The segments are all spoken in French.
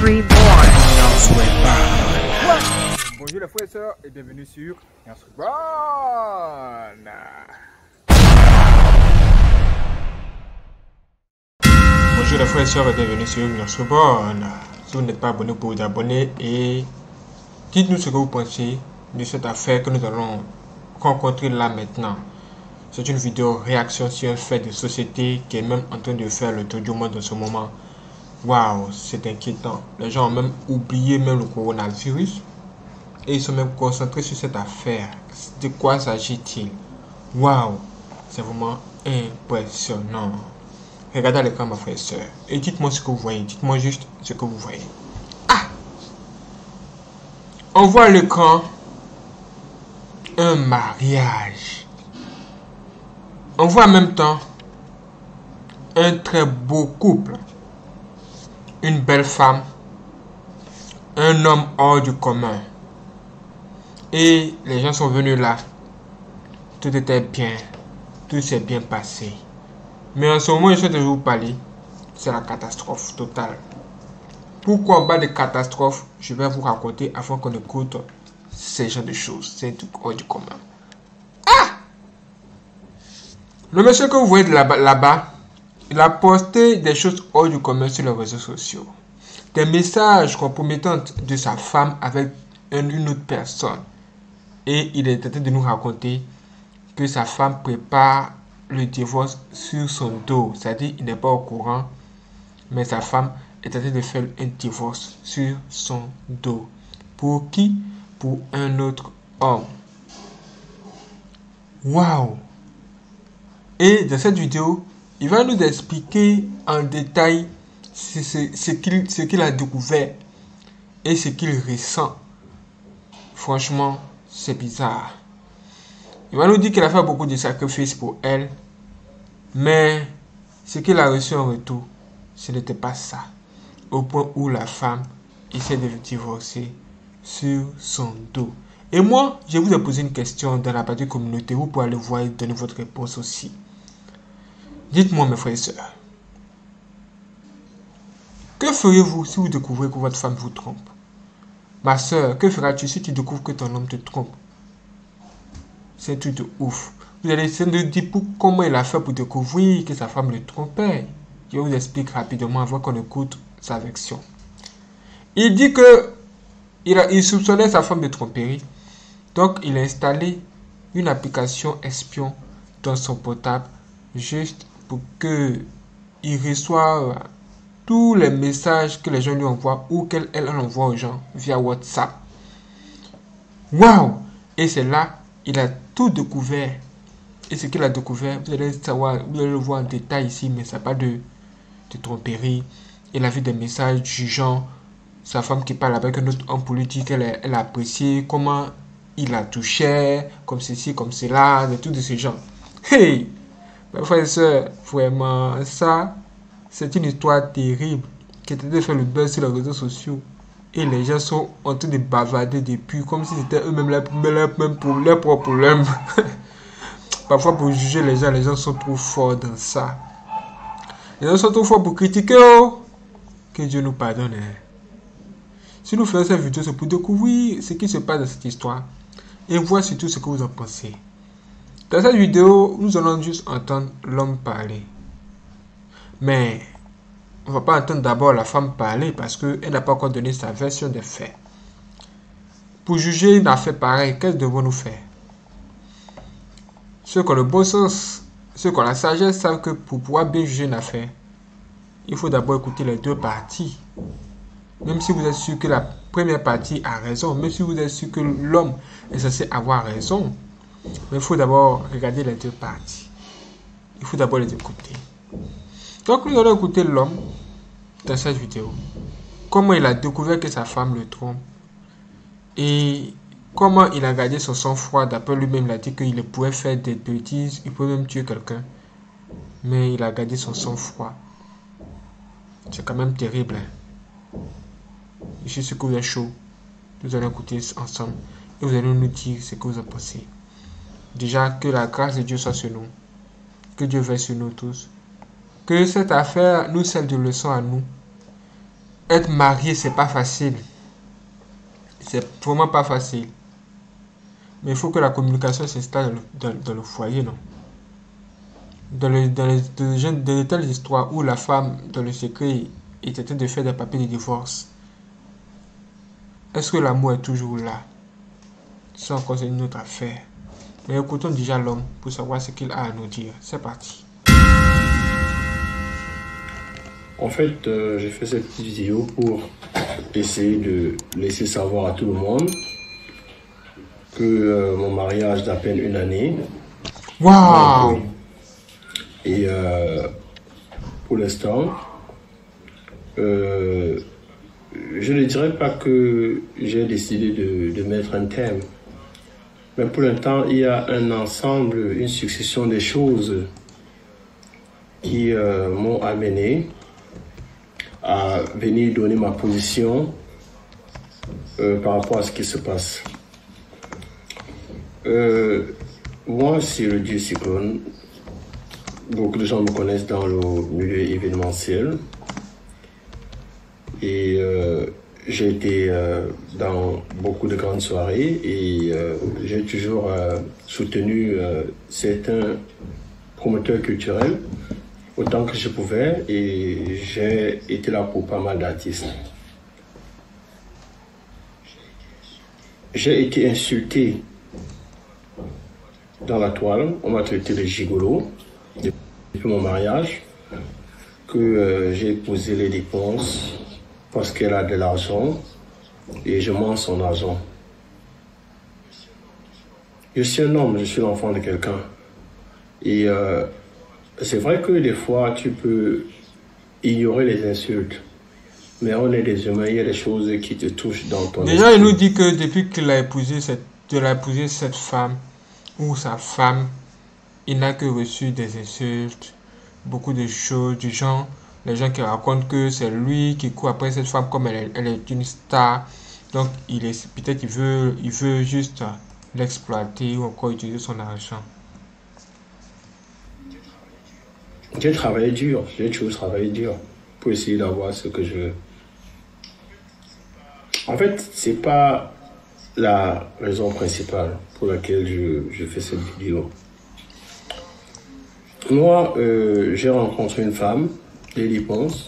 Country Boy. Bonjour les frères et sœurs et bienvenue sur Country Bonjour les frères et sœurs et bienvenue sur notre borne. Si vous n'êtes pas abonné, vous pouvez vous abonner et dites-nous ce que vous pensez de cette affaire que nous allons rencontrer là maintenant. C'est une vidéo réaction sur un fait de société qui est même en train de faire le tour du monde en ce moment. Waouh, c'est inquiétant. Les gens ont même oublié même le coronavirus et ils sont même concentrés sur cette affaire. De quoi s'agit-il? Waouh, c'est vraiment impressionnant. Regardez à l'écran, ma frère et soeur, et dites-moi ce que vous voyez. Dites-moi juste ce que vous voyez. Ah! On voit à l'écran un mariage. On voit en même temps un très beau couple. Une belle femme. Un homme hors du commun. Et les gens sont venus là. Tout était bien. Tout s'est bien passé. Mais en ce moment, je souhaite vous parler. C'est la catastrophe totale. Pourquoi en bas de catastrophe, je vais vous raconter avant qu'on écoute ces genres de choses. C'est du hors du commun. Ah! Le monsieur que vous voyez là-bas, il a posté des choses hors du commun sur les réseaux sociaux. Des messages compromettants de sa femme avec une autre personne. Et il est en train de nous raconter que sa femme prépare le divorce sur son dos. C'est-à-dire qu'il n'est pas au courant, mais sa femme est en train de faire un divorce sur son dos. Pour qui? Pour un autre homme. Waouh! Et dans cette vidéo, il va nous expliquer en détail ce qu'il a découvert et ce qu'il ressent. Franchement, c'est bizarre. Il va nous dire qu'il a fait beaucoup de sacrifices pour elle, mais ce qu'il a reçu en retour, ce n'était pas ça. Au point où la femme essaie de le divorcer sur son dos. Et moi, je vous ai posé une question dans la partie communauté. Vous pouvez aller voir et donner votre réponse aussi. Dites-moi, mes frères et sœurs, que feriez-vous si vous découvrez que votre femme vous trompe? Ma sœur, que feras-tu si tu découvres que ton homme te trompe? C'est un truc de ouf. Vous allez essayer de dire comment il a fait pour découvrir que sa femme le trompait. Je vous explique rapidement avant qu'on écoute sa version. Il dit que il soupçonnait sa femme de tromperie. Donc il a installé une application espion dans son portable juste pour que il reçoive tous les messages que les gens lui envoient ou qu'elle envoie aux gens via WhatsApp. Waouh! Et c'est là il a tout découvert. Et ce qu'il a découvert, vous allez savoir, vous allez le voir en détail ici, mais ça n'a pas de tromperie. Il a vu des messages jugeant sa femme qui parle avec un autre homme pour lui dire qu'elle a apprécié comment il la touchait, comme ceci, comme cela, de tout de ce genre. Hey! Mes frères et sœurs, vraiment, ça, c'est une histoire terrible qui était de faire le buzz sur les réseaux sociaux. Et les gens sont en train de bavarder depuis, comme si c'était eux-mêmes leurs propres problèmes. Parfois, pour juger les gens sont trop forts dans ça. Les gens sont trop forts pour critiquer. Oh. Que Dieu nous pardonne. Hein. Si nous faisons cette vidéo, c'est pour découvrir ce qui se passe dans cette histoire et voir surtout ce que vous en pensez. Dans cette vidéo, nous allons juste entendre l'homme parler. Mais on ne va pas entendre d'abord la femme parler parce qu'elle n'a pas encore donné sa version des faits. Pour juger une affaire pareille, qu'est-ce que devons-nous faire? Ceux qui ont le bon sens, ceux qui ont la sagesse savent que pour pouvoir bien juger une affaire, il faut d'abord écouter les deux parties. Même si vous êtes sûr que la première partie a raison, même si vous êtes sûr que l'homme est censé avoir raison, mais il faut d'abord regarder les deux parties. Il faut d'abord les écouter. Donc nous allons écouter l'homme dans cette vidéo. Comment il a découvert que sa femme le trompe. Et comment il a gardé son sang-froid. D'après lui-même, il a dit qu'il pouvait faire des bêtises. Il pouvait même tuer quelqu'un. Mais il a gardé son sang-froid. C'est quand même terrible. Hein? Je suis sûr que vous êtes chaud. Nous allons écouter ensemble. Et vous allez nous dire ce que vous en pensez. Déjà, que la grâce de Dieu soit sur nous. Que Dieu veille sur nous tous. Que cette affaire nous serve de leçon à nous. être marié, c'est pas facile. C'est vraiment pas facile. Mais il faut que la communication s'installe dans le foyer, non? Dans de telles histoires où la femme, dans le secret, est en train de faire des papiers de divorce, est-ce que l'amour est toujours là? Ça encore, c'est une autre affaire. Mais écoutons déjà l'homme pour savoir ce qu'il a à nous dire. C'est parti. En fait, j'ai fait cette petite vidéo pour essayer de laisser savoir à tout le monde que mon mariage d'à peine une année. Waouh! Et pour l'instant, je ne dirais pas que j'ai décidé de mettre un thème. Mais pour l'instant, il y a un ensemble, une succession de choses qui m'ont amené à venir donner ma position par rapport à ce qui se passe. Moi, c'est le dieu Cyclone. Beaucoup de gens me connaissent dans le milieu événementiel. Et j'ai été dans beaucoup de grandes soirées et j'ai toujours soutenu certains promoteurs culturels autant que je pouvais et j'ai été là pour pas mal d'artistes. J'ai été insulté dans la toile, on m'a traité de gigolo depuis mon mariage, que j'ai épousé les dépenses parce qu'elle a de l'argent et je mange son argent. Je suis un homme, je suis l'enfant de quelqu'un. Et c'est vrai que des fois tu peux ignorer les insultes, mais on est des humains, il y a des choses qui te touchent dans ton Déjà, esprit. il nous dit que depuis qu'il a épousé cette femme ou sa femme, il n'a que reçu des insultes, beaucoup de choses du genre. Les gens qui racontent que c'est lui qui court après cette femme comme elle est une star. Donc, peut-être il veut juste l'exploiter ou encore utiliser son argent. J'ai travaillé dur, j'ai toujours travaillé dur pour essayer d'avoir ce que je veux. En fait, c'est pas la raison principale pour laquelle je fais cette vidéo. Moi, j'ai rencontré une femme, Lily Ponce,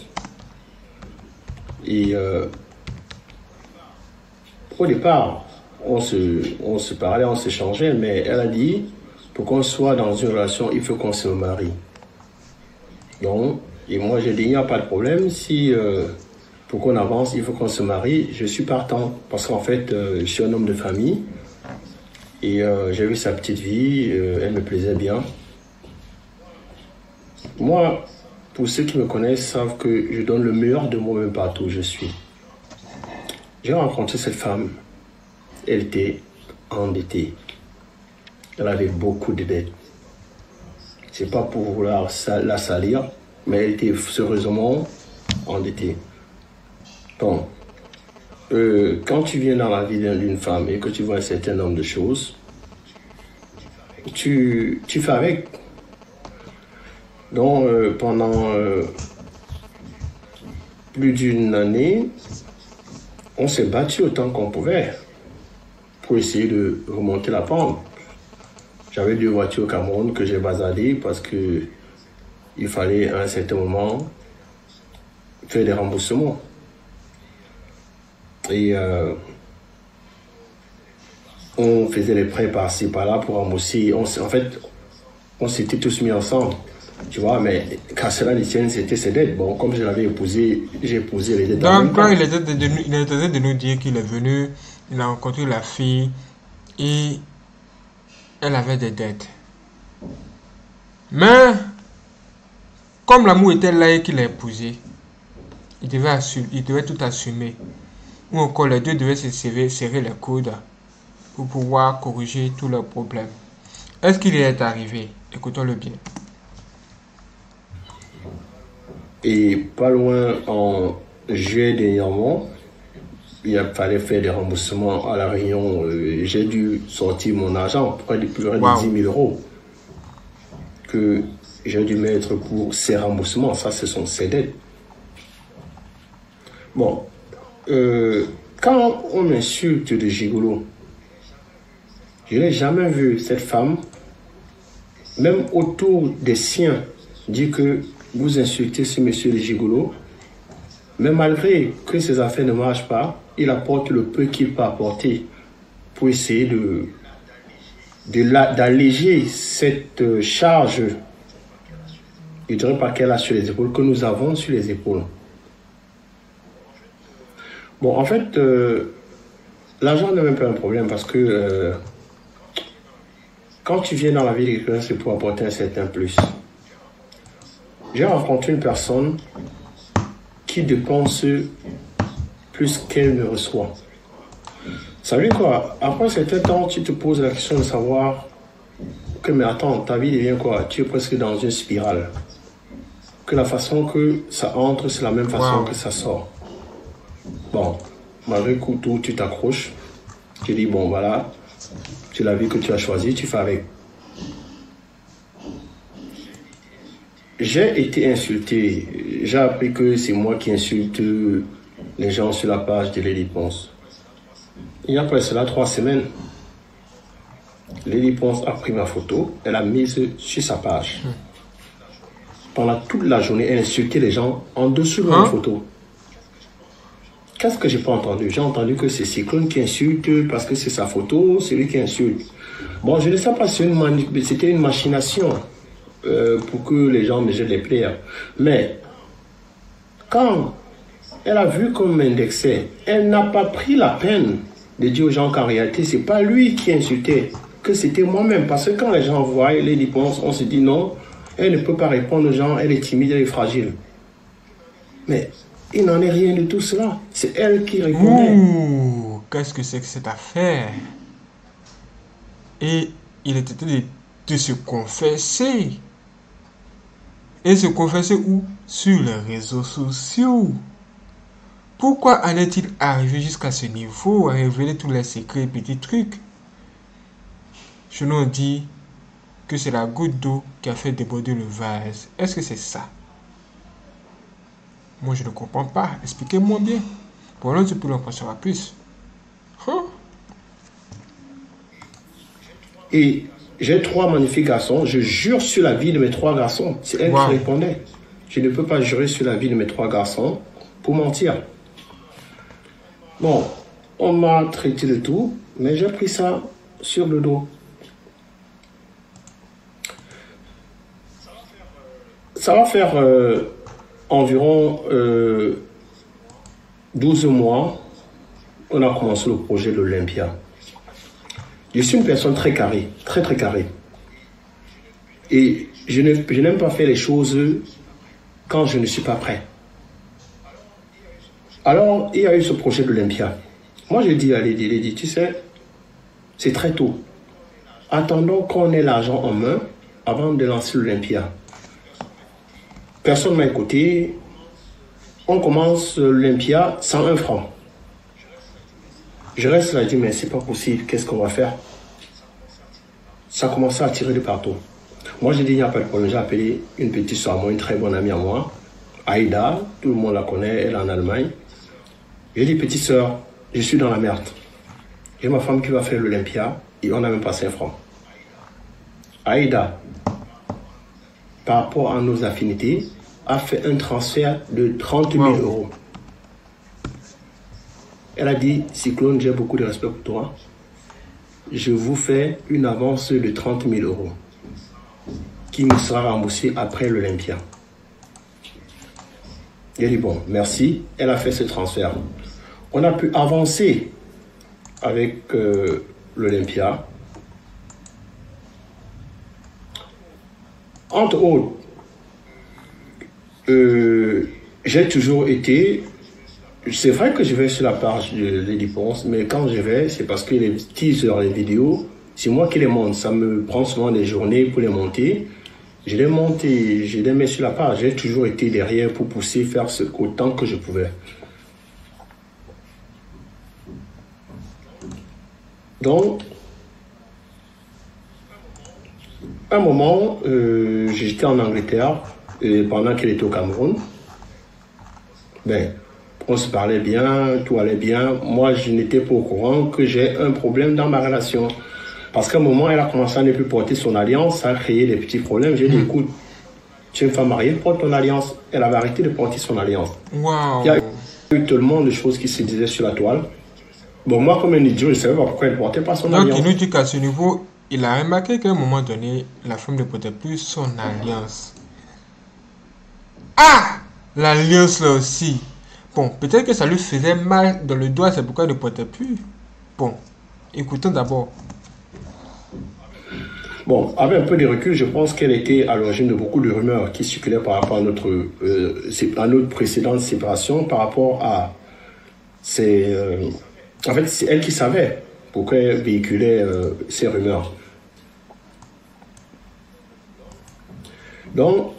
et au départ, on se parlait, on s'échangeait, mais elle a dit, pour qu'on soit dans une relation, il faut qu'on se marie. Donc, et moi j'ai dit, il n'y a pas de problème, si pour qu'on avance, il faut qu'on se marie, je suis partant, parce qu'en fait, je suis un homme de famille, et j'ai vu sa petite vie, elle me plaisait bien. Moi, pour ceux qui me connaissent, savent que je donne le meilleur de moi-même partout où je suis. J'ai rencontré cette femme, elle était endettée, elle avait beaucoup de dettes. C'est pas pour vouloir la salir, mais elle était sérieusement endettée. Donc, quand tu viens dans la vie d'une femme et que tu vois un certain nombre de choses, tu fais avec. Donc, pendant plus d'une année, on s'est battu autant qu'on pouvait pour essayer de remonter la pente. J'avais 2 voitures au Cameroun que j'ai basadées parce que il fallait à un certain moment faire des remboursements. Et on faisait des prêts par-ci, par-là pour rembourser. En fait, on s'était tous mis ensemble. Tu vois, mais qu'à cela ne tienne, c'était ses dettes. Bon, comme je l'avais épousé, j'ai épousé les dettes. Donc, quand il était de nous dire qu'il est venu, il a rencontré la fille et elle avait des dettes. Mais, comme l'amour était là et qu'il l'a épousé, il devait tout assumer. Ou encore les deux devaient se serrer les coudes pour pouvoir corriger tous leurs problèmes. Est-ce qu'il y est arrivé? Écoutons-le bien. Et pas loin, en juillet dernièrement, il fallait faire des remboursements à la Réunion. J'ai dû sortir mon argent, près de 10 000 euros, que j'ai dû mettre pour ces remboursements. Ça, ce sont ses dettes. Bon, quand on m'insulte de gigolo, je n'ai jamais vu cette femme, même autour des siens, dire que vous insultez ce monsieur de gigolo. Mais malgré que ses affaires ne marchent pas, il apporte le peu qu'il peut apporter pour essayer d'alléger cette charge, je ne dirais pas qu'elle a sur les épaules, que nous avons sur les épaules. Bon, en fait, l'argent n'est même pas un problème parce que quand tu viens dans la vie de quelqu'un, c'est pour apporter un certain plus. J'ai rencontré une personne qui dépense plus qu'elle ne reçoit. Ça veut dire quoi? Après un certain temps, tu te poses la question de savoir que, mais attends, ta vie devient quoi? Tu es presque dans une spirale. Que la façon que ça entre, c'est la même façon que ça sort. Bon, malgré tout, tu t'accroches. Tu dis, bon, voilà, c'est la vie que tu as choisie, tu fais avec. J'ai été insulté. J'ai appris que c'est moi qui insulte les gens sur la page de Lady Ponce. Il y a après cela 3 semaines, Lady Ponce a pris ma photo, elle a mise sur sa page. Pendant toute la journée, elle insultait les gens en dessous de ma photo. Qu'est-ce que j'ai pas entendu? J'ai entendu que c'est Cyclone qui insulte parce que c'est sa photo, c'est lui qui insulte. Bon, je ne sais pas si c'était une machination pour que les gens me jettent les plaires. Mais quand elle a vu qu'on m'indexait, elle n'a pas pris la peine de dire aux gens qu'en réalité, c'est pas lui qui insultait, que c'était moi-même. Parce que quand les gens voient Lady Ponce, on se dit non, elle ne peut pas répondre aux gens, elle est timide, elle est fragile. Mais il n'en est rien de tout cela. C'est elle qui répondait. Ouh, qu'est-ce que c'est que cette affaire? Et il était de se confesser. Et se confesser où? Sur les réseaux sociaux. Pourquoi allait-il arriver jusqu'à ce niveau, à révéler tous les secrets et petits trucs? Je nous dis que c'est la goutte d'eau qui a fait déborder le vase. Est-ce que c'est ça? Moi, je ne comprends pas. Expliquez-moi bien. Pour l'autre, je peux en savoir plus. Et j'ai 3 magnifiques garçons. Je jure sur la vie de mes 3 garçons. C'est elle qui répondait. Je ne peux pas jurer sur la vie de mes 3 garçons pour mentir. Bon, on m'a traité de tout, mais j'ai pris ça sur le dos. Ça va faire environ 12 mois qu'on a commencé le projet de l'Olympia. Je suis une personne très carrée, très carrée. Et je n'aime pas faire les choses quand je ne suis pas prêt. Alors, il y a eu ce projet de l'Olympia. Moi, j'ai dit à Lady, tu sais, c'est très tôt. Attendons qu'on ait l'argent en main avant de lancer l'Olympia. Personne ne m'a écouté. On commence l'Olympia 101 francs. Je reste là et dis, mais c'est pas possible, qu'est-ce qu'on va faire? Ça a commencé à tirer de partout. Moi, j'ai dit, il n'y a pas de problème. J'ai appelé une petite soeur à moi, une très bonne amie à moi, Aïda, tout le monde la connaît, elle est en Allemagne. J'ai dit, petite soeur, je suis dans la merde. J'ai ma femme qui va faire l'Olympia et on n'a même pas 5 francs. Aïda, par rapport à nos affinités, a fait un transfert de 30 000 euros. Elle a dit, Cyclone, j'ai beaucoup de respect pour toi. Je vous fais une avance de 30 000 euros qui me sera remboursée après l'Olympia. J'ai dit, bon, merci. Elle a fait ce transfert. On a pu avancer avec l'Olympia. Entre autres, j'ai toujours été... C'est vrai que je vais sur la page de Lady Ponce, mais quand je vais, c'est parce que les teasers, les vidéos, c'est moi qui les monte. Ça me prend souvent des journées pour les monter. Je les monte et je les mets sur la page. J'ai toujours été derrière pour pousser, faire autant que je pouvais. Donc, à un moment, j'étais en Angleterre et pendant qu'elle était au Cameroun. Ben, On se parlait bien, tout allait bien. Moi, je n'étais pas au courant que j'ai un problème dans ma relation. Parce qu'à un moment, elle a commencé à ne plus porter son alliance, ça a créé des petits problèmes. J'ai dit, écoute, tu es une femme mariée, porte ton alliance. Elle avait arrêté de porter son alliance. Wow. Il y a eu tellement de choses qui se disaient sur la toile. Bon, moi, comme un idiot, je ne savais pas pourquoi elle ne portait pas son Donc, alliance. il nous dit qu'à ce niveau, il a remarqué qu'à un moment donné, la femme ne portait plus son alliance. Ah! L'alliance là aussi. Bon, peut-être que ça lui faisait mal dans le doigt, c'est pourquoi il ne portait plus. Bon, écoutons d'abord. Bon, avec un peu de recul, je pense qu'elle était à l'origine de beaucoup de rumeurs qui circulaient par rapport à notre précédente séparation, par rapport à ces... en fait, c'est elle qui savait pourquoi elle véhiculait ces rumeurs. Donc,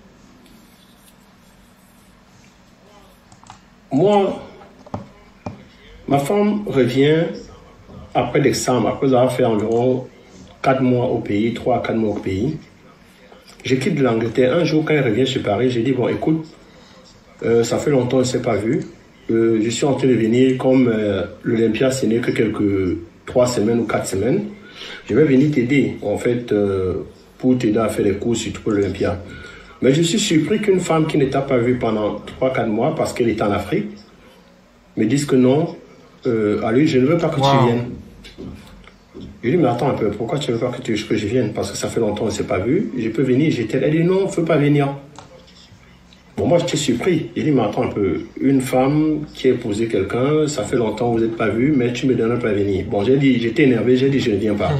moi, ma femme revient après l'examen, après avoir fait environ 4 mois au pays, 3 à 4 mois au pays. Je quitte l'Angleterre. Un jour, quand elle revient sur Paris, j'ai dit, bon, écoute, ça fait longtemps qu'on ne s'est pas vu. Je suis en train de venir, comme l'Olympia, ce n'est que quelques 3 semaines ou 4 semaines. Je vais venir t'aider, en fait, pour t'aider à faire les cours, surtout pour l'Olympia. Mais je suis surpris qu'une femme qui ne t'a pas vue pendant 3-4 mois, parce qu'elle est en Afrique, me dise que non, allez, je ne veux pas que tu viennes. Je lui dis, mais attends un peu, pourquoi tu ne veux pas que je vienne? Parce que ça fait longtemps qu'on ne s'est pas vu. Je peux venir, elle dit, non, il ne faut pas venir. Bon, moi, j'étais surpris. Il dit, mais attends un peu, une femme qui a épousé quelqu'un, ça fait longtemps que vous n'êtes pas vu, mais tu me donnes pas venir. Bon, j'ai dit, j'étais énervé, j'ai dit, je ne viens pas.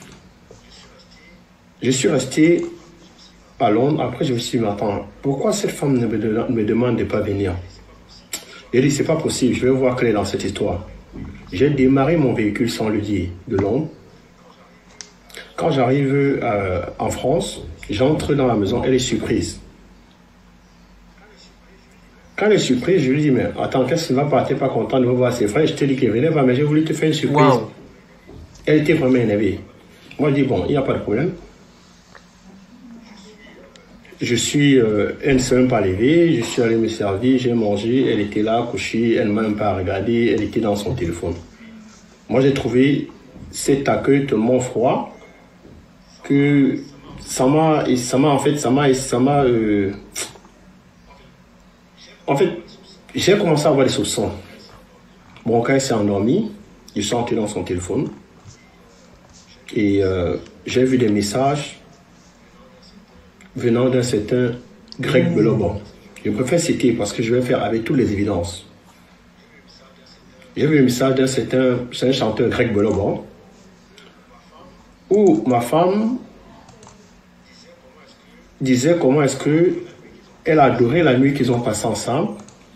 Je suis resté à Londres. Après, je me suis dit, mais attends, pourquoi cette femme me demande de ne pas venir? J'ai dit, c'est pas possible, je vais voir quelle est dans cette histoire. J'ai démarré mon véhicule sans lui dire, de Londres. Quand j'arrive en France, j'entre dans la maison, elle est surprise. Quand elle est surprise, je lui dis, mais attends, qu'est-ce qu'il va pas? T'es pas content de me voir ses frères? Je t'ai dit qu'il venait pas, mais j'ai voulu te faire une surprise. Wow. Elle était vraiment énervée. Moi, je dis, bon, il n'y a pas de problème. Je suis, elle ne s'est même pas levée, je suis allé me servir, j'ai mangé, elle était là, couchée, elle ne m'a même pas regardé, elle était dans son téléphone. Moi, j'ai trouvé cet accueil tellement froid que j'ai commencé à avoir des soupçons. Bon, quand elle s'est endormie, je suis entré dans son téléphone et j'ai vu des messages venant d'un certain Greg Belobon. Je préfère citer parce que je vais faire avec toutes les évidences. J'ai vu un message d'un certain chanteur Greg Belobon où ma femme disait comment est-ce que elle adorait la nuit qu'ils ont passée ensemble.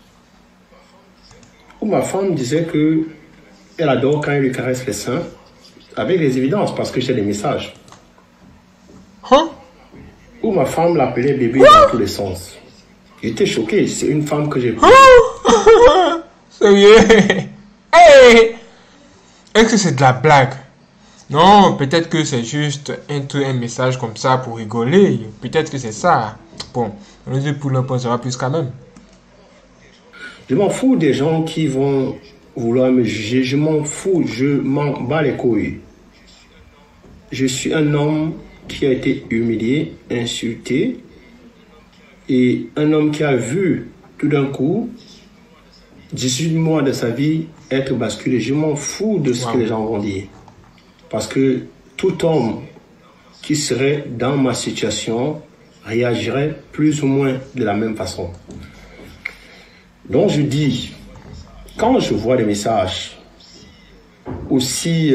Où ma femme disait que elle adore quand elle lui caresse les seins, avec les évidences parce que j'ai des messages. Hein? Où ma femme l'appelait bébé dans tous les sens. J'étais choqué, c'est une femme que j'ai pris. Sérieux? Hey! Est-ce que c'est de la blague? Non, peut-être que c'est juste un message comme ça pour rigoler. Peut-être que c'est ça. Bon, on le dit pour l'en pensera plus quand même. Je m'en fous des gens qui vont vouloir me juger. Je m'en fous, je m'en bats les couilles. Je suis un homme qui a été humilié, insulté, et un homme qui a vu tout d'un coup 18 mois de sa vie être basculé. Je m'en fous de ce que les gens vont dire. Parce que tout homme qui serait dans ma situation réagirait plus ou moins de la même façon. Donc je dis, quand je vois des messages aussi,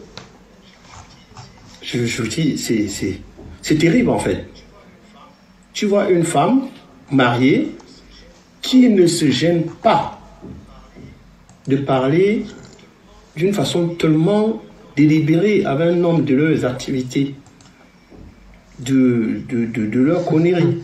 je dis, c'est terrible en fait. Tu vois une femme mariée qui ne se gêne pas de parler d'une façon tellement délibérée avec un homme de leurs activités, de leur connerie.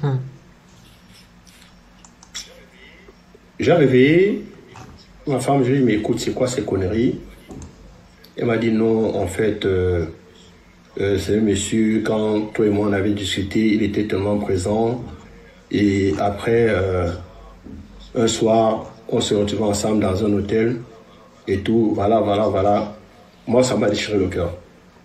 J'ai réveillé ma femme, je lui ai dit, mais écoute, c'est quoi ces conneries? Elle m'a dit, non, en fait, c'est un monsieur, quand toi et moi on avait discuté, il était tellement présent. Et après, un soir, on se retrouvait ensemble dans un hôtel et tout. Voilà. Moi, ça m'a déchiré le cœur.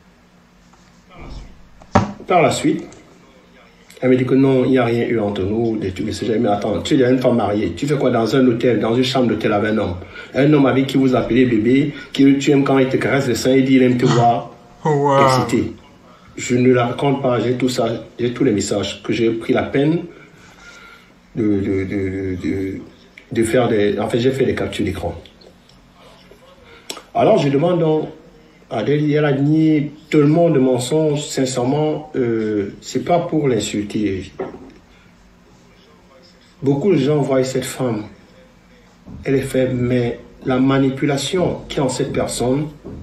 Par la suite, elle me dit que non, il n'y a rien eu entre nous, des trucs. J'ai dit, mais attends, tu es une femme mariée. Tu fais quoi dans un hôtel, dans une chambre d'hôtel avec un homme? Un homme avec qui vous appelez bébé, qui tu aimes quand il te caresse le sein, il dit il aime te voir excité. Je ne la raconte pas, j'ai tout ça, j'ai tous les messages que j'ai pris la peine de faire des... En fait, j'ai fait des captures d'écran. Alors, je demande donc Adèle, elle a nié tellement de mensonges, sincèrement, c'est pas pour l'insulter. Beaucoup de gens voient cette femme, elle est faible, mais la manipulation qui est en cette personne,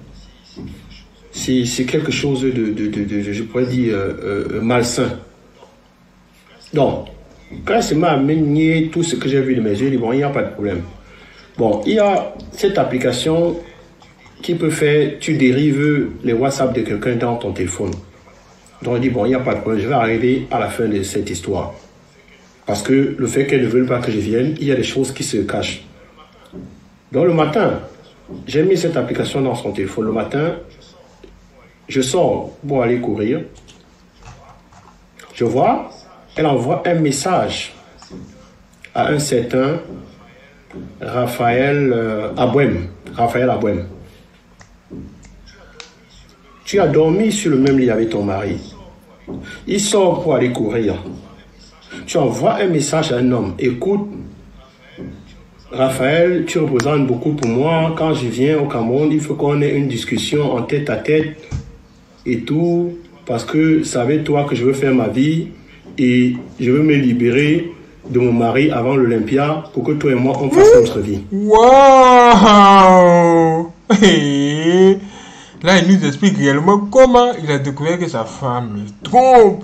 c'est quelque chose de je pourrais dire, malsain. Donc, quand elle se met à nier tout ce que j'ai vu de mes yeux, je dis, bon, il n'y a pas de problème. Bon, il y a cette application qui peut faire, tu dérives les WhatsApp de quelqu'un dans ton téléphone. Donc, je dis, bon, il n'y a pas de problème, je vais arriver à la fin de cette histoire. Parce que le fait qu'elle ne veut pas que je vienne, il y a des choses qui se cachent. Donc, le matin, j'ai mis cette application dans son téléphone. Le matin, je sors pour aller courir. Je vois, elle envoie un message à un certain Raphaël Abouem. Tu as dormi sur le même lit avec ton mari. Il sort pour aller courir. Tu envoies un message à un homme. Écoute, Raphaël, tu représentes beaucoup pour moi. Quand je viens au Cameroun, il faut qu'on ait une discussion en tête à tête et tout. Parce que c'est avec toi que je veux faire ma vie et je veux me libérer de mon mari avant l'Olympia pour que toi et moi, on fasse notre vie. Waouh! Là, il nous explique réellement comment il a découvert que sa femme le trompe.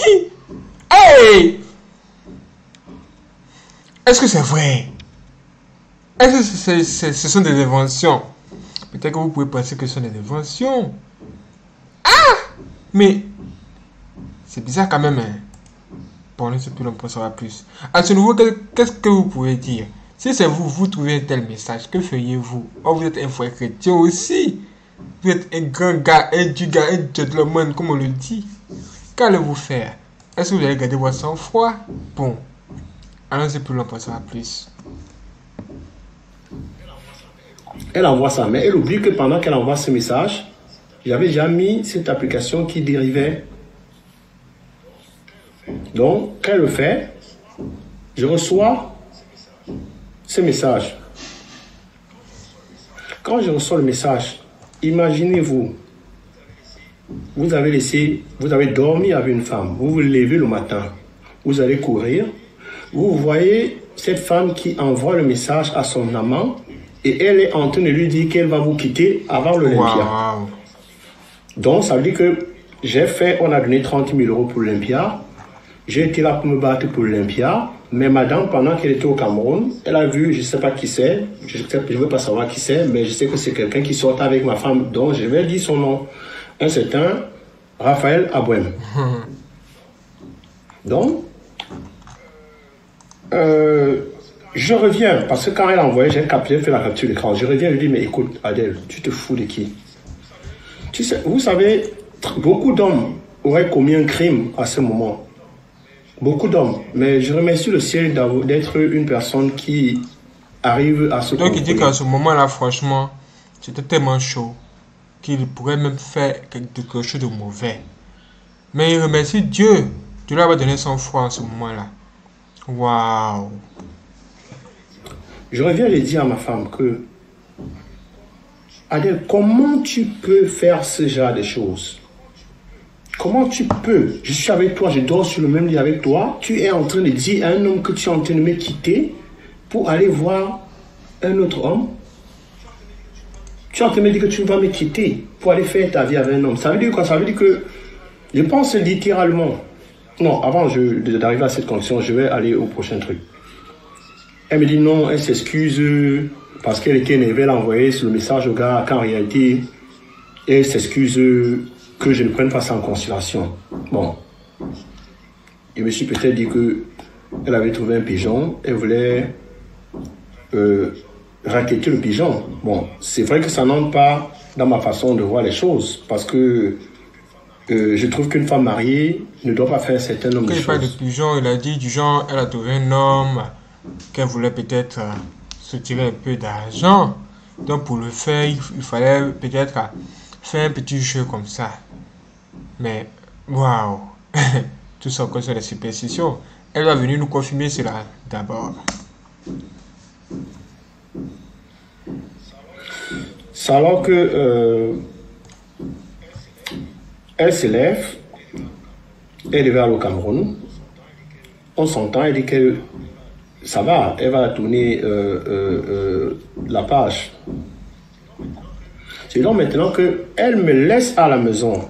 Hey! Est-ce que c'est vrai? Est-ce que ce sont des inventions? Peut-être que vous pouvez penser que ce sont des inventions. Ah! Mais c'est bizarre quand même. Hein? Bon, ne sais plus, on peut savoir plus. À ce niveau, qu'est-ce que vous pouvez dire? Si c'est vous, vous trouvez un tel message, que feriez-vous? Oh, vous êtes un frère chrétien aussi. Vous êtes un grand gars, un gentleman, comme on le dit. Qu'allez-vous faire? Est-ce que vous allez garder votre sang-froid? Bon, allons-y plus loin pour savoir plus. Elle envoie ça, mais elle oublie que pendant qu'elle envoie ce message, j'avais déjà mis cette application qui dérivait. Donc, quand elle le fait, je reçois ce message. Quand je reçois le message, imaginez-vous, vous avez dormi avec une femme, vous vous levez le matin, vous allez courir, vous voyez cette femme qui envoie le message à son amant et elle est en train de lui dire qu'elle va vous quitter avant l'Olympia. Wow. Donc, ça veut dire que on a donné 30 000 € pour l'Olympia. J'ai été là pour me battre pour l'Olympia. Mais madame, pendant qu'elle était au Cameroun, elle a vu, je ne sais pas qui c'est, je ne veux pas savoir qui c'est, mais je sais que c'est quelqu'un qui sort avec ma femme, dont je vais dire son nom. Un certain Raphaël Abouem. Donc, je reviens, parce que quand elle a envoyé, j'ai fait la capture d'écran. Je reviens, je lui dis, mais écoute, Adèle, tu te fous de qui? Tu sais, vous savez, beaucoup d'hommes auraient commis un crime à ce moment. Beaucoup d'hommes. Mais je remercie le ciel d'être une personne qui arrive à se Donc il dit qu'à ce moment-là, franchement, c'était tellement chaud qu'il pourrait même faire quelque chose de mauvais. Mais il remercie Dieu. Dieu lui a donné son foi en ce moment-là. Waouh! Je reviens et dire à ma femme que Adèle, comment tu peux faire ce genre de choses? Comment tu peux? Je suis avec toi, je dors sur le même lit avec toi. Tu es en train de dire à un homme que tu es en train de me quitter pour aller voir un autre homme. Tu es en train de me dire que tu vas me quitter pour aller faire ta vie avec un homme. Ça veut dire quoi? Ça veut dire que je pense littéralement. Non, avant d'arriver à cette condition, je vais aller au prochain truc. Elle me dit non, elle s'excuse parce qu'elle était énervée, elle a envoyé le message au gars qu'en réalité, elle s'excuse que je ne prenne pas ça en considération. Bon, je me suis peut-être dit qu'elle avait trouvé un pigeon, elle voulait racketter le pigeon. Bon, c'est vrai que ça n'entre pas dans ma façon de voir les choses, parce que je trouve qu'une femme mariée ne doit pas faire un certain nombre de Quand il parle de choses. pigeon, il a dit du genre, elle a trouvé un homme qu'elle voulait peut-être se tirer un peu d'argent. Donc pour le faire, il fallait peut-être faire un petit jeu comme ça. Mais, waouh, tout ça encore sur les superstitions. Elle va venir nous confirmer cela d'abord. C'est alors que elle s'élève, elle devait aller au Cameroun. On s'entend, elle dit que ça va, elle va tourner la page. C'est donc maintenant qu'elle me laisse à la maison.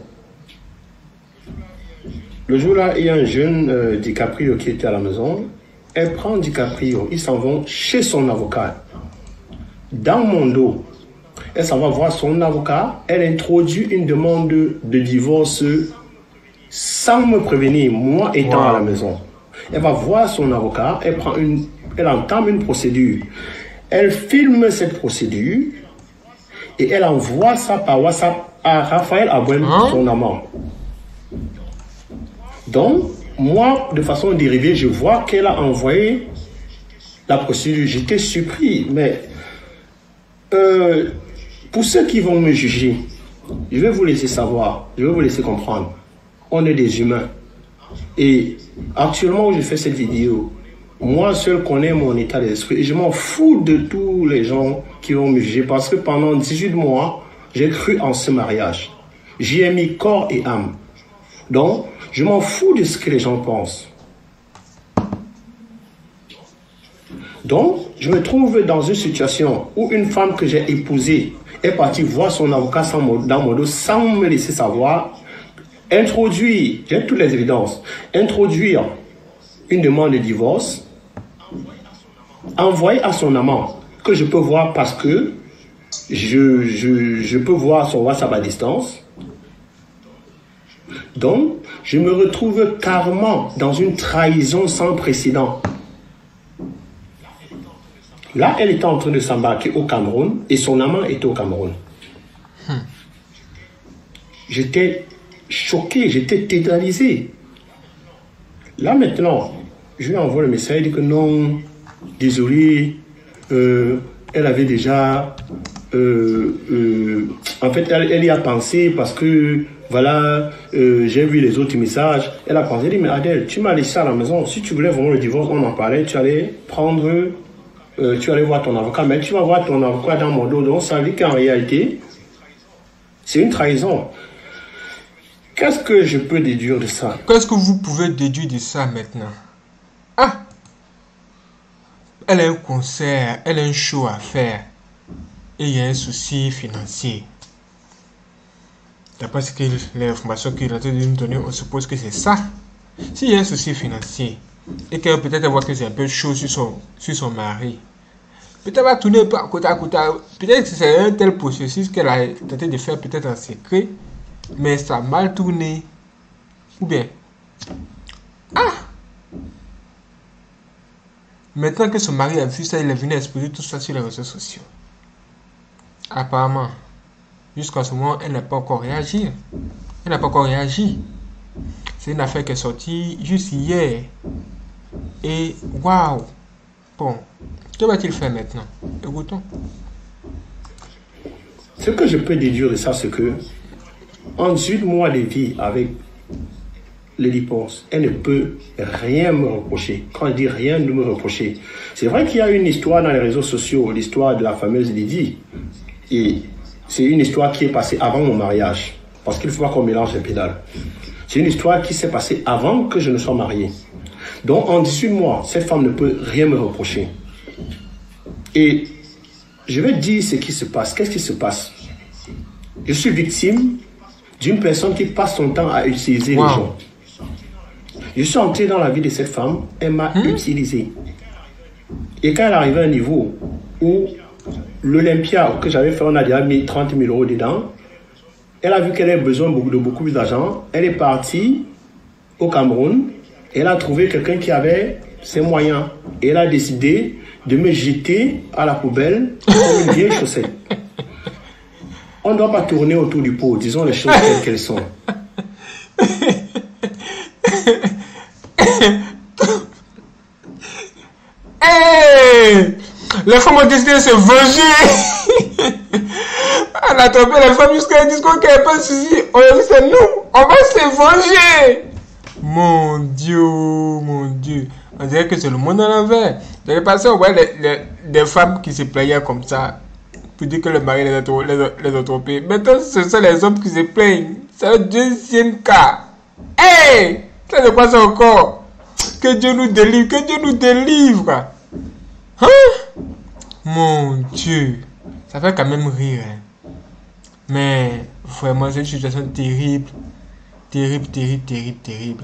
Le jour-là, il y a un jeune DiCaprio qui était à la maison. Elle prend DiCaprio, ils s'en vont chez son avocat. Dans mon dos, elle s'en va voir son avocat. Elle introduit une demande de divorce sans me prévenir, moi étant à la maison. Elle va voir son avocat, elle entame une procédure. Elle filme cette procédure et elle envoie ça par WhatsApp à Raphaël Abouem, son amant. Donc, moi, de façon dérivée, je vois qu'elle a envoyé la procédure. J'étais surpris, mais pour ceux qui vont me juger, je vais vous laisser savoir, je vais vous laisser comprendre. On est des humains. Et actuellement où je fais cette vidéo, moi seul connais mon état d'esprit. Et je m'en fous de tous les gens qui vont me juger parce que pendant 18 mois, j'ai cru en ce mariage. J'y ai mis corps et âme. Donc, je m'en fous de ce que les gens pensent. Donc, je me trouve dans une situation où une femme que j'ai épousée est partie voir son avocat dans mon dos sans me laisser savoir, introduire, j'ai toutes les évidences, introduire une demande de divorce, envoyer à son amant, que je peux voir parce que je peux voir son WhatsApp à distance. Donc, je me retrouve carrément dans une trahison sans précédent. Là, elle était en train de s'embarquer au Cameroun et son amant était au Cameroun. J'étais choqué, j'étais tétanisé. Là maintenant, je lui envoie le message, il dit que non, désolé, elle avait déjà... en fait, elle y a pensé parce que, voilà, j'ai vu les autres messages. Elle a pensé, elle dit, mais Adèle, tu m'as laissé à la maison. Si tu voulais vraiment le divorce, on en parlait, tu allais prendre... tu allais voir ton avocat, mais tu vas voir ton avocat dans mon dos. Donc, ça veut dire qu'en réalité, c'est une trahison. Qu'est-ce que je peux déduire de ça? Qu'est-ce que vous pouvez déduire de ça maintenant? Ah! Elle a un concert, elle a un show à faire. Et il y a un souci financier. D'après l'information qu'il a en train de nous donner, on suppose que c'est ça. S'il y a un souci financier, et qu'elle peut-être voit que c'est un peu chaud sur son mari, peut-être va tourner un peu à côté. Peut-être que c'est un tel processus qu'elle a tenté de faire peut-être en secret, mais ça a mal tourné. Ou bien, maintenant que son mari a vu ça, il est venu exposer tout ça sur les réseaux sociaux. Apparemment, jusqu'à ce moment, elle n'a pas encore réagi. C'est une affaire qui est sortie juste hier. Et waouh! Bon, que va-t-il faire maintenant? Écoutons. Ce que je peux déduire de ça, c'est que en 18 mois de vie avec Lady Ponce, elle ne peut rien me reprocher. Quand elle dit rien de me reprocher, c'est vrai qu'il y a une histoire dans les réseaux sociaux, l'histoire de la fameuse Lydie. Et c'est une histoire qui est passée avant mon mariage. Parce qu'il ne faut pas qu'on mélange les pédales. C'est une histoire qui s'est passée avant que je ne sois marié. Donc en 18 mois, cette femme ne peut rien me reprocher. Et je vais dire ce qui se passe. Qu'est-ce qui se passe? Je suis victime d'une personne qui passe son temps à utiliser les gens. Je suis entré dans la vie de cette femme, elle m'a utilisé. Et quand elle arrivait à un niveau où l'Olympia que j'avais fait, on a déjà mis 30 000 € dedans, elle a vu qu'elle avait besoin de beaucoup plus d'argent. Elle est partie au Cameroun et elle a trouvé quelqu'un qui avait ses moyens. Et elle a décidé de me jeter à la poubelle comme une vieille chaussette. On ne doit pas tourner autour du pot, disons les choses telles qu'elles sont. Hey! Les femmes ont décidé de se venger. On a trompé les femmes jusqu'à dire qu'il n'y a pas de souci. On a dit c'est nous, on va se venger. Mon Dieu, mon Dieu. On dirait que c'est le monde à l'envers. Dans le passé, on voyait des femmes qui se plaignaient comme ça pour dire que le mari les a trompés. Maintenant, ce sont les hommes qui se plaignent. C'est le deuxième cas. Hey! Ça se passe encore. Que Dieu nous délivre, que Dieu nous délivre. Hein? Mon Dieu. Ça fait quand même rire. Hein? Mais vraiment, c'est une situation terrible. Terrible, terrible, terrible, terrible.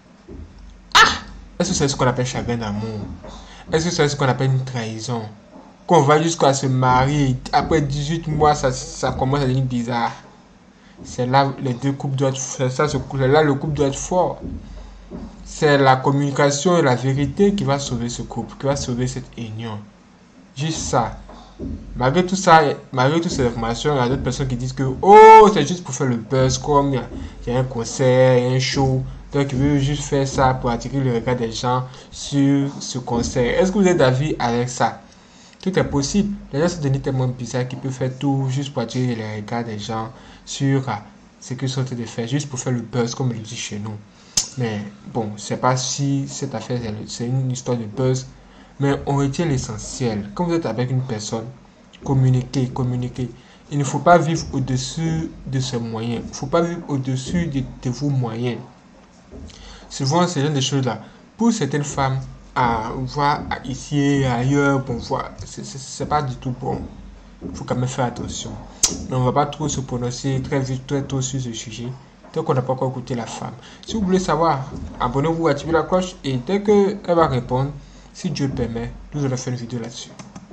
Ah! Est-ce que c'est ce qu'on appelle chagrin d'amour? Est-ce que c'est ce qu'on appelle une trahison? Qu'on va jusqu'à se marier. Après 18 mois, ça commence à devenir bizarre. C'est là les deux couples doivent être, c'est là le couple doit être fort. C'est la communication et la vérité qui va sauver ce couple, qui va sauver cette union. Juste ça. Malgré tout ça, malgré toutes ces informations, il y a d'autres personnes qui disent que oh, c'est juste pour faire le buzz, comme il y a un concert, il y a un show. Donc ils veulent juste faire ça pour attirer le regard des gens sur ce concert. Est-ce que vous êtes d'avis avec ça? Tout est possible. Les gens sont devenus tellement bizarres qu'ils peuvent faire tout juste pour attirer le regard des gens sur ce qu'ils sont en train de faire, juste pour faire le buzz, comme on le dit chez nous. Mais bon, c'est pas si cette affaire, c'est une histoire de buzz. Mais on retient l'essentiel. Quand vous êtes avec une personne, communiquez, communiquez. Il ne faut pas vivre au-dessus de ses moyens. Il ne faut pas vivre au-dessus de vos moyens. Souvent, c'est genre de choses-là. Pour certaines femmes, à voir ici et ailleurs, bon, voir, c'est pas du tout bon. Il faut quand même faire attention. Mais on ne va pas trop se prononcer très vite, très tôt sur ce sujet. Tant qu'on n'a pas encore écouté la femme. Si vous voulez savoir, abonnez-vous, activez la cloche. Et dès qu'elle va répondre, si Dieu le permet, nous allons faire une vidéo là-dessus.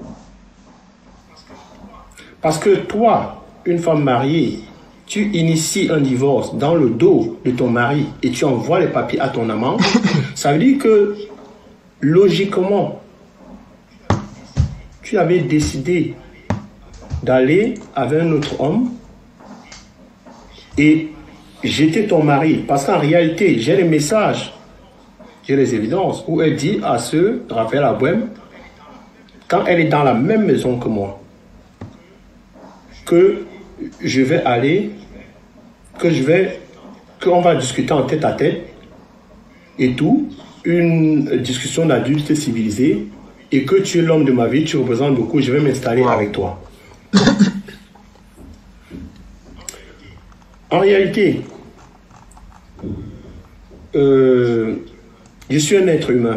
Parce que toi, une femme mariée, tu inities un divorce dans le dos de ton mari et tu envoies les papiers à ton amant, ça veut dire que, logiquement, tu avais décidé d'aller avec un autre homme et jeter ton mari. Parce qu'en réalité, j'ai les messages, j'ai les évidences où elle dit à ce Raphaël Abouem, quand elle est dans la même maison que moi, que je vais aller, qu'on va discuter en tête à tête et tout, une discussion d'adulte civilisé, et que tu es l'homme de ma vie, tu représentes beaucoup, je vais m'installer avec toi. En réalité, je suis un être humain.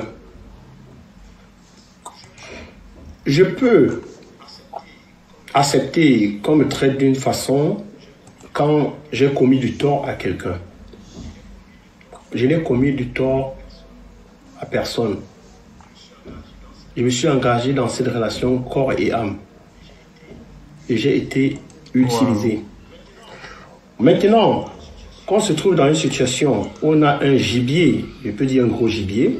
Je peux accepter qu'on me traite d'une façon quand j'ai commis du tort à quelqu'un. Je n'ai commis du tort à personne. Je me suis engagé dans cette relation corps et âme. Et j'ai été utilisé. Wow. Maintenant, quand on se trouve dans une situation où on a un gibier, je peux dire un gros gibier,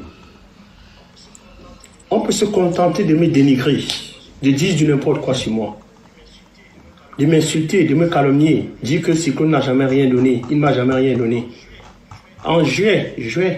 on peut se contenter de me dénigrer, de dire du n'importe quoi sur moi, de m'insulter, de me calomnier, dire que Cyclone n'a jamais rien donné, il ne m'a jamais rien donné. En juillet,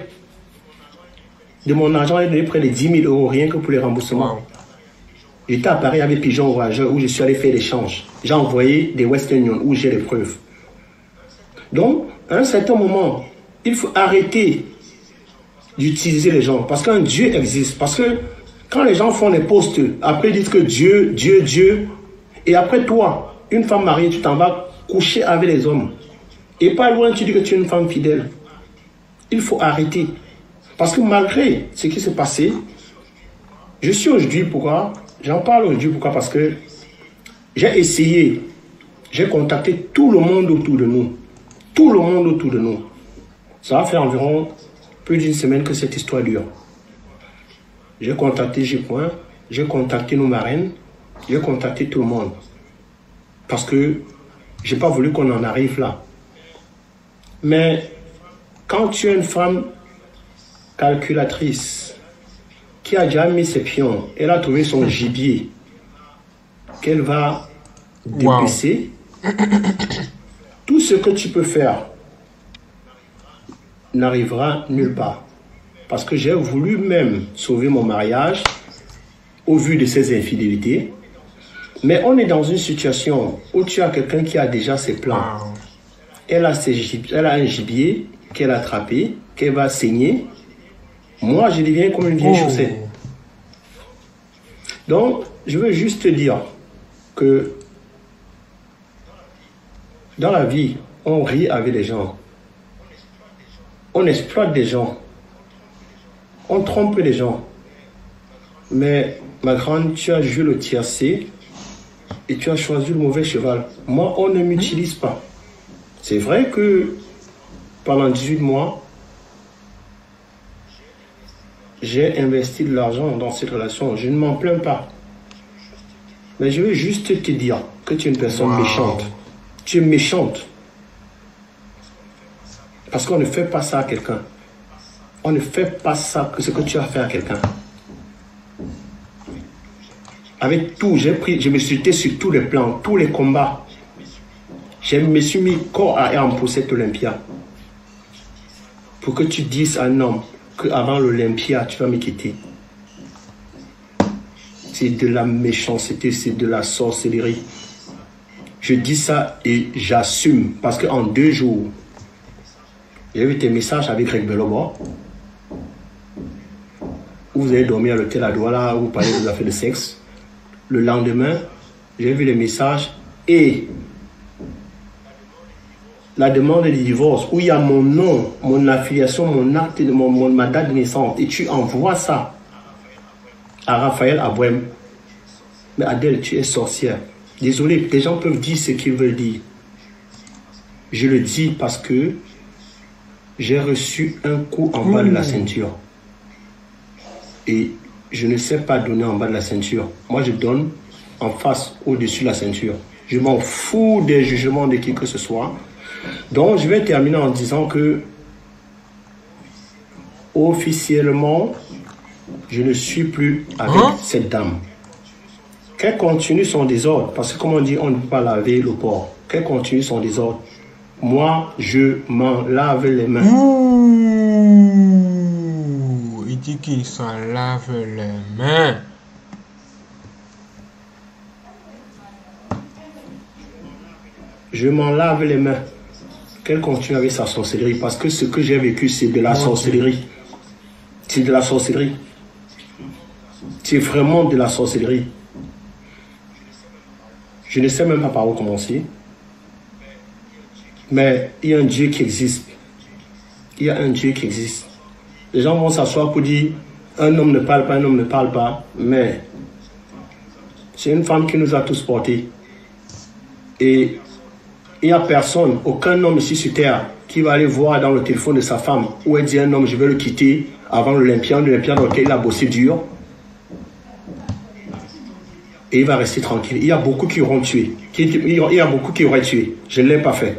de mon argent, j'ai donné près de 10 000 euros rien que pour les remboursements. Wow. J'étais à Paris avec Pigeon Voyageur où je suis allé faire l'échange. J'ai envoyé des Western Union où j'ai les preuves. Donc, à un certain moment, il faut arrêter d'utiliser les gens parce qu'un Dieu existe. Parce que quand les gens font des posts, après ils disent que Dieu, Dieu, Dieu, et après toi, une femme mariée, tu t'en vas coucher avec les hommes. Et pas loin, tu dis que tu es une femme fidèle. Il faut arrêter. Parce que malgré ce qui s'est passé, je suis aujourd'hui, pourquoi? J'en parle aujourd'hui, pourquoi? Parce que j'ai essayé, j'ai contacté tout le monde autour de nous. Tout le monde autour de nous. Ça va faire environ plus d'une semaine que cette histoire dure. J'ai contacté J-Point, j'ai contacté nos marraines, j'ai contacté tout le monde. Parce que je n'ai pas voulu qu'on en arrive là. Mais quand tu es une femme calculatrice, qui a déjà mis ses pions, elle a trouvé son gibier qu'elle va dépecer. Tout ce que tu peux faire n'arrivera nulle part. Parce que j'ai voulu même sauver mon mariage au vu de ces infidélités. Mais on est dans une situation où tu as quelqu'un qui a déjà ses plans. Elle a un gibier qu'elle a attrapé, qu'elle va saigner. Moi, je deviens comme une vieille chaussette. Donc, je veux juste te dire que dans la vie, on rit avec les gens. On exploite des gens. On trompe les gens. Mais, ma grande, tu as joué le tiercé et tu as choisi le mauvais cheval. Moi, on ne m'utilise pas. C'est vrai que pendant 18 mois, j'ai investi de l'argent dans cette relation. Je ne m'en plains pas. Mais je veux juste te dire que tu es une personne méchante. Tu es méchante. Parce qu'on ne fait pas ça à quelqu'un. On ne fait pas ça, ce que tu as fait à quelqu'un. Avec tout, je me suis jeté sur tous les plans, tous les combats. Je me suis mis corps à âme pour cette Olympia. Pour que tu dises à un homme qu'avant l'Olympia, tu vas me quitter. C'est de la méchanceté, c'est de la sorcellerie. Je dis ça et j'assume. Parce qu'en 2 jours, j'ai vu tes messages avec Greg Belobo. Où vous avez dormi à l'hôtel à Douala, où vous parlez des affaires de sexe. Le lendemain, j'ai vu les messages et la demande de divorce, où il y a mon nom, mon affiliation, mon acte, ma date de naissance. Et tu envoies ça à Raphaël Abouem. Mais Adèle, tu es sorcière. Désolé, des gens peuvent dire ce qu'ils veulent dire. Je le dis parce que j'ai reçu un coup en bas de la ceinture. Et je ne sais pas donner en bas de la ceinture. Moi, je donne en face, au-dessus de la ceinture. Je m'en fous des jugements de qui que ce soit. Donc, je vais terminer en disant que officiellement, je ne suis plus avec cette dame. Qu'elle continue son désordre, parce que comme on dit, on ne peut pas laver le porc. Qu'elle continue son désordre. Moi, je m'en lave les mains. Il dit qu'il s'en lave les mains. Je m'en lave les mains. Qu'elle continue avec sa sorcellerie. Parce que ce que j'ai vécu, c'est de la sorcellerie. C'est de la sorcellerie. C'est vraiment de la sorcellerie. Je ne sais même pas par où commencer. Mais il y a un Dieu qui existe. Il y a un Dieu qui existe. Les gens vont s'asseoir pour dire un homme ne parle pas, un homme ne parle pas. Mais c'est une femme qui nous a tous portés. Et il n'y a personne, aucun homme ici sur terre qui va aller voir dans le téléphone de sa femme où elle dit un homme, je vais le quitter avant l'Olympia dans lequel il a bossé dur. Et il va rester tranquille. Il y a beaucoup qui auront tué. Il y a beaucoup qui auraient tué. Je ne l'ai pas fait.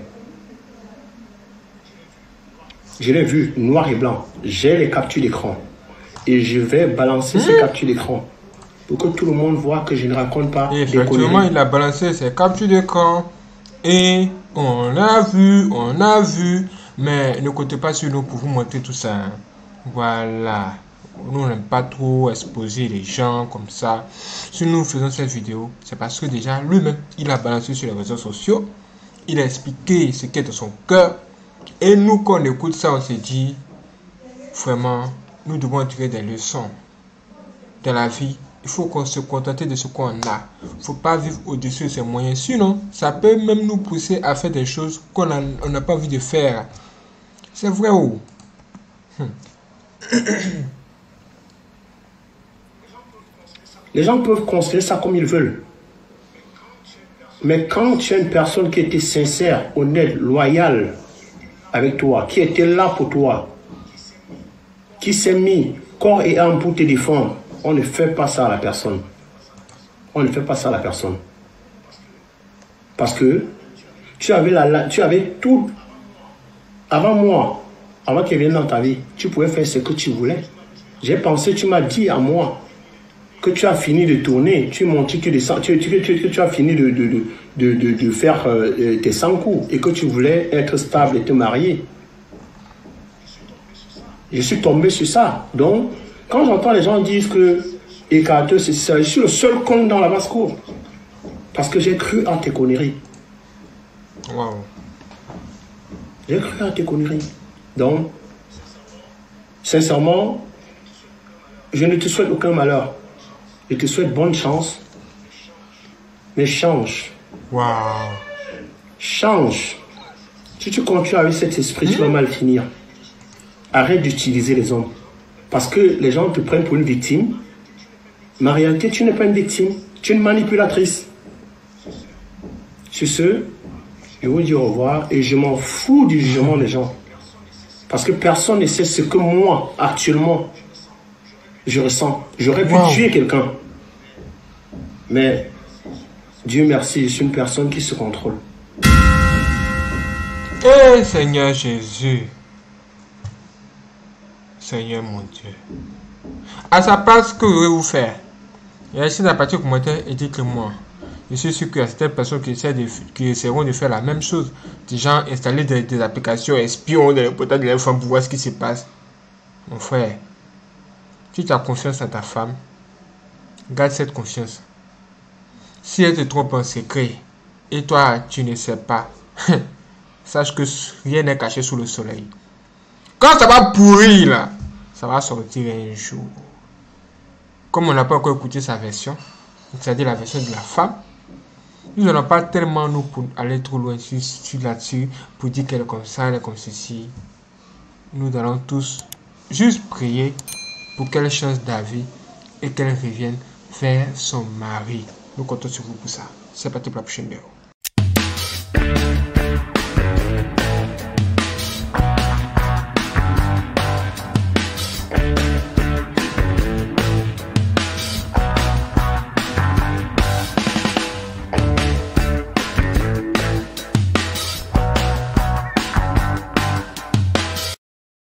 Je l'ai vu noir et blanc. J'ai les captures d'écran. Et je vais balancer ces captures d'écran pour que tout le monde voit que je ne raconte pas des conneries. Effectivement, il a balancé ses captures d'écran. Et on a vu. Mais ne comptez pas sur nous pour vous montrer tout ça. Voilà. Nous, on n'aime pas trop exposer les gens comme ça. Si nous faisons cette vidéo, c'est parce que déjà, lui-même, il a balancé sur les réseaux sociaux. Il a expliqué ce qui est dans son cœur. Et nous, quand on écoute ça, on se dit, vraiment, nous devons tirer des leçons. Dans la vie, il faut qu'on se contente de ce qu'on a. Il ne faut pas vivre au-dessus de ses moyens. Sinon, ça peut même nous pousser à faire des choses qu'on n'a pas envie de faire. C'est vrai ou? Les gens peuvent considérer ça comme ils veulent. Mais quand tu as une personne qui était sincère, honnête, loyale avec toi, qui était là pour toi, qui s'est mis corps et âme pour te défendre, on ne fait pas ça à la personne. On ne fait pas ça à la personne. Parce que tu avais tout. Avant moi, avant qu'il vienne dans ta vie, tu pouvais faire ce que tu voulais. J'ai pensé, tu m'as dit à moi que tu as fini de tourner, tu montes, tu descends, tu as fini de faire tes 100 coups et que tu voulais être stable et te marier. Je suis tombé sur ça. Donc, quand j'entends les gens dire que écarteux, c'est ça, je suis le seul con dans la basse-cour. Parce que j'ai cru à tes conneries. Wow. J'ai cru à tes conneries. Donc, sincèrement, je ne te souhaite aucun malheur. Je te souhaite bonne chance. Mais change. Wow. Change. Si tu continues avec cet esprit, tu vas mal finir. Arrête d'utiliser les hommes. Parce que les gens te prennent pour une victime. Mais en réalité, tu n'es pas une victime. Tu es une manipulatrice. Sur ce, je vous dis au revoir et je m'en fous du jugement des gens. Parce que personne ne sait ce que moi, actuellement, je ressens. J'aurais pu tuer quelqu'un. Mais, Dieu merci, je suis une personne qui se contrôle. Eh Seigneur Jésus. Seigneur mon Dieu. À sa place, que voulez-vous faire? Laissez dans la partie commentaire et dites-le-moi. Je suis sûr qu'il y a certaines personnes qui essaieront de faire la même chose. Des gens installer des applications espions dans les portails de leur femme pour voir ce qui se passe. Mon frère, si tu as confiance en ta femme, garde cette confiance. Si elle te trompe en secret et toi tu ne sais pas, sache que rien n'est caché sous le soleil. Quand ça va pourrir là, ça va sortir un jour. Comme on n'a pas encore écouté sa version, c'est-à-dire la version de la femme, nous n'allons pas tellement nous pour aller trop loin sur là-dessus pour dire qu'elle est comme ça, elle est comme ceci. Nous allons tous juste prier pour qu'elle change d'avis et qu'elle revienne vers son mari. Nous comptons sur vous pour ça. C'est parti pour la prochaine vidéo.